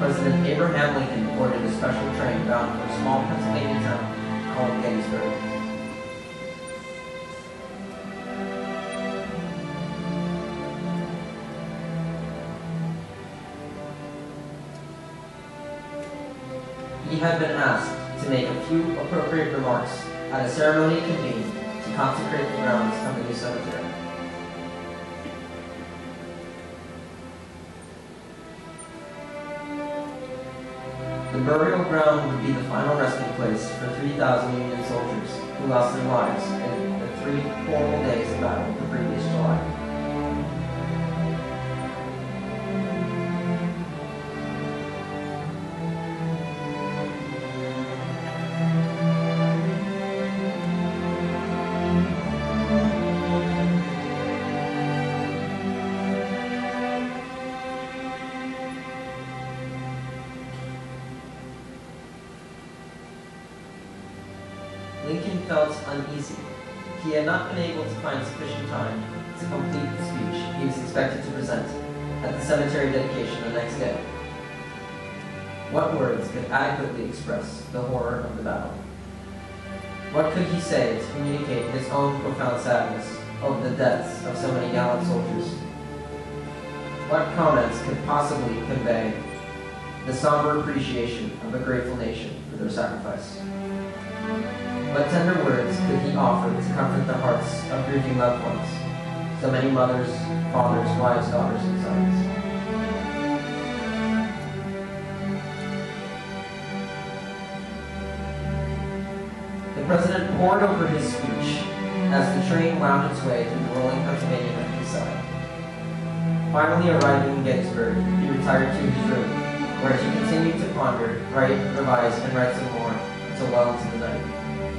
President Abraham Lincoln boarded a special train bound for a small Pennsylvania town called Gettysburg. He had been asked to make a few appropriate remarks at a ceremony convened to consecrate the grounds of the new cemetery. The burial ground would be the final resting place for 3,000 Union soldiers who lost their lives in the 3 horrible days of battle the previous July. Lincoln felt uneasy. He had not been able to find sufficient time to complete the speech he was expected to present at the cemetery dedication the next day. What words could adequately express the horror of the battle? What could he say to communicate his own profound sadness over the deaths of so many gallant soldiers? What comments could possibly convey the somber appreciation of a grateful nation for their sacrifice? What tender words could he offer to comfort the hearts of grieving loved ones, so many mothers, fathers, wives, daughters, and sons? The President poured over his speech as the train wound its way through the rolling Pennsylvania countryside. Finally arriving in Gettysburg, he retired to his room, where he continued to ponder, write, revise, and write some more until well into the night.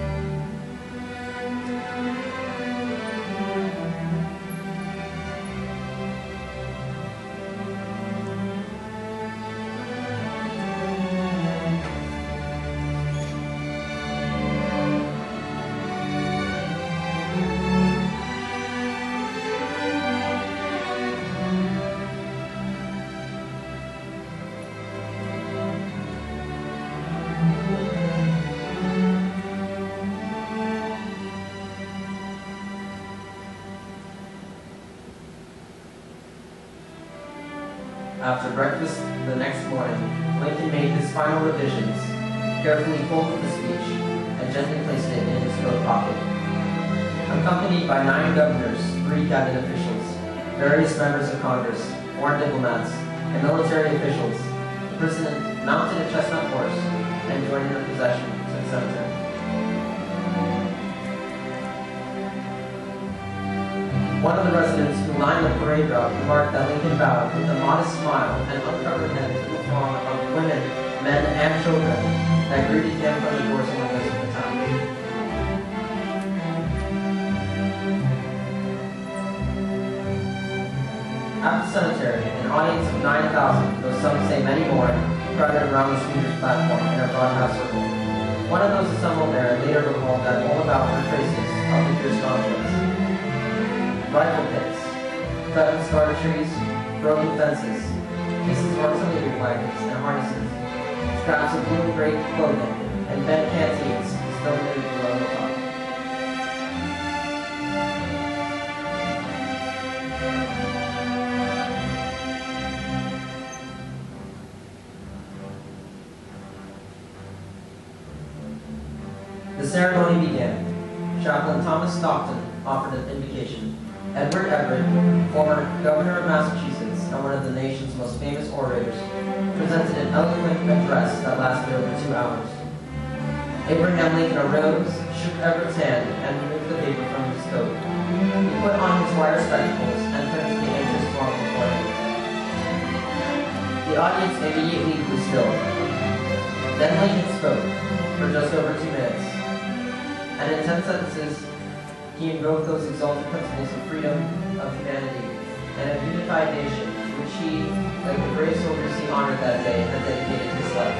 After breakfast the next morning, Lincoln made his final revisions, carefully folded the speech, and gently placed it in his coat pocket. Accompanied by 9 governors, 3 cabinet officials, various members of Congress, foreign diplomats, and military officials, the President mounted a chestnut horse and joined in the procession to the cemetery. One of the residents who lined the parade route remarked that Lincoln bowed with a modest smile and uncovered head to the throng of women, men, and children that greeted him from the doors and windows of the town. At the cemetery, an audience of 9,000, though some say many more, crowded around the speaker's platform in a broad half circle. One of those assembled there later recalled that all about were traces of the fierce conflicts. Rifle pits, cut and scarred trees, broken fences, pieces of artillery wagons and harnesses, scraps of blue and gray clothing, and bent canteens still laid below the top. The ceremony began. Chaplain Thomas Stockton offered an invocation. Edward Everett, former governor of Massachusetts and one of the nation's most famous orators, presented an eloquent address that lasted over 2 hours. Abraham Lincoln arose, shook Everett's hand, and removed the paper from his coat. He put on his wire spectacles and turned to the anxious throng before him. The audience immediately grew still. Then Lincoln spoke for just over 2 minutes, and in 10 sentences, he invoked those exalted principles of freedom, of humanity, and a unified nation to which he, like the brave soldiers he honored that day, had dedicated his life.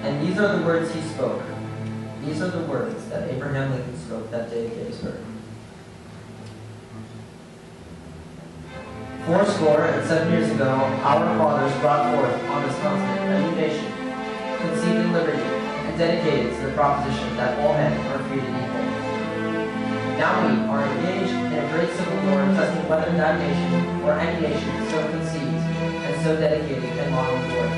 And these are the words he spoke. These are the words that Abraham Lincoln spoke that day at Gettysburg. 70 years ago, our fathers brought forth on this continent a new nation, conceived in liberty, and dedicated to the proposition that all men are created equal. Now we are engaged in a great civil war, testing whether that nation, or any nation so conceived and so dedicated, can long endure.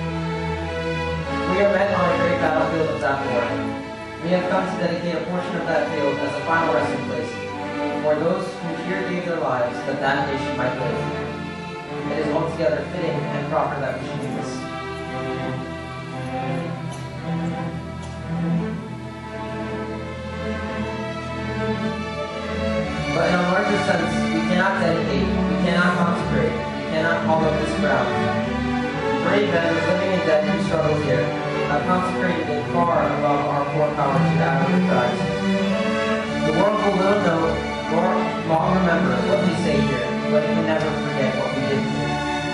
We are met on a great battlefield of that war. We have come to dedicate a portion of that field as a final resting place for those who here gave their lives that that nation might live. It is altogether fitting and proper that we should do this. But in a larger sense, we cannot dedicate, we cannot consecrate, we cannot call up this ground. Brave men living and dead who struggle here have consecrated it far above our forepower to African tribes. The world will little know nor long remember what we say here, but it can never forget what we did here.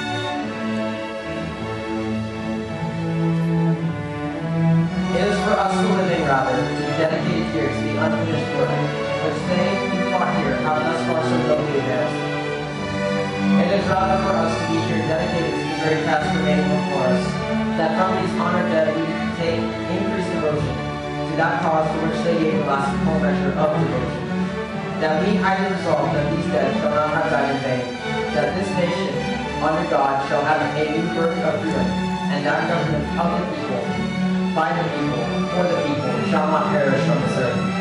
It is for us the living, rather, to be dedicated here to the unfinished work, which they who fought here have thus far so nobly advanced. It is rather for us to be here dedicated to the great task remaining before us, that from these honored dead we take increased devotion to that cause for which they gave the last full measure of devotion. That we highly resolve that these dead shall not have died in vain, that this nation, under God, shall have a new birth of freedom, and that government of the people, by the people, for the people, shall not perish from this earth.